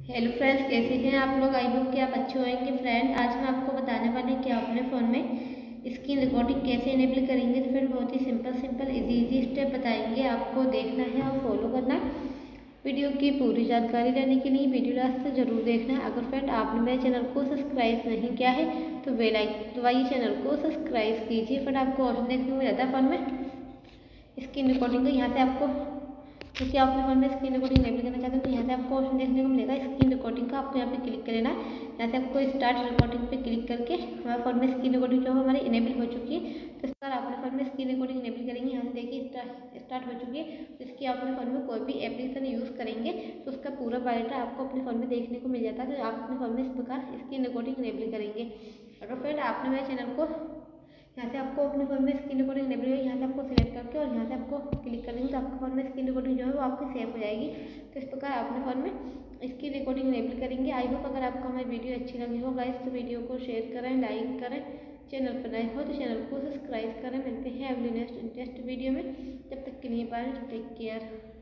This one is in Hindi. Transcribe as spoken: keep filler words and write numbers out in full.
हेलो फ्रेंड्स, कैसे हैं आप लोग। आई होप कि आप अच्छे होंगे। फ्रेंड, आज हम आपको बताने वाले हैं कि आप अपने फ़ोन में स्क्रीन रिकॉर्डिंग कैसे इनेबल करेंगे। तो फ्रेंड, बहुत ही simple simple easy easy step बताएंगे, आपको देखना है और फॉलो करना है। वीडियो की पूरी जानकारी लेने के लिए वीडियो लास्ट तक जरूर देखना है। अगर फ्रेंड आपने मेरे चैनल को सब्सक्राइब नहीं किया है तो बेल आइकन दबाइए, चैनल को सब्सक्राइब कीजिए। फ्रेंड, आपको ऑप्शन देखने को मिल जाता है फ़ोन में स्क्रीन रिकॉर्डिंग का। यहाँ से आपको क्योंकि आप अपने फ़ोन में स्क्रीन रिकॉर्डिंग इनेबल करना चाहते हैं तो यहाँ से आपको ऑप्शन देखने को मिलेगा स्क्रीन रिकॉर्डिंग का। आपको यहाँ पे क्लिक कर लेना है। यहाँ से आपको स्टार्ट रिकॉर्डिंग पे क्लिक करके हमारे फ़ोन में स्क्रीन रिकॉर्डिंग जो हमारी इनेबल हो चुकी है, तो इस बार अपने फ़ोन में स्क्रीन रिकॉर्डिंग इनेबल करेंगे। यहाँ से देखिए स्टार्ट स्टार्ट हो चुकी है। तो इसकी आप अपने फ़ोन में कोई भी एप्लीकेशन यूज़ करेंगे तो उसका पूरा बायोडाटा आपको अपने फ़ोन में देखने को मिल जाता है। तो आप अपने फ़ोन में इस प्रकार स्क्रीन रिकॉर्डिंग इनेबल करेंगे। अगर फ्रेंड आपने मेरे चैनल को यहाँ से आपको अपने फ़ोन में स्क्रीन रिकॉर्डिंग इनेबल है, यहाँ से आपको सिलेक्ट करके और यहाँ से आपको क्लिक कर देंगे तो आपके फ़ोन में स्क्रीन रिकॉर्डिंग जो है वो आपकी सेव हो जाएगी। तो इस प्रकार अपने फ़ोन में स्क्रीन रिकॉर्डिंग इनेबल करेंगे। आई होप अगर आपको हमारी वीडियो अच्छी लगी हो गाइस तो वीडियो को शेयर करें, लाइक करें। चैनल पर नए हो तो चैनल को सब्सक्राइब करें। मिलते हैं अगली नेक्स्ट इंटरेस्ट वीडियो में। तब तक के लिए बाय, टेक केयर।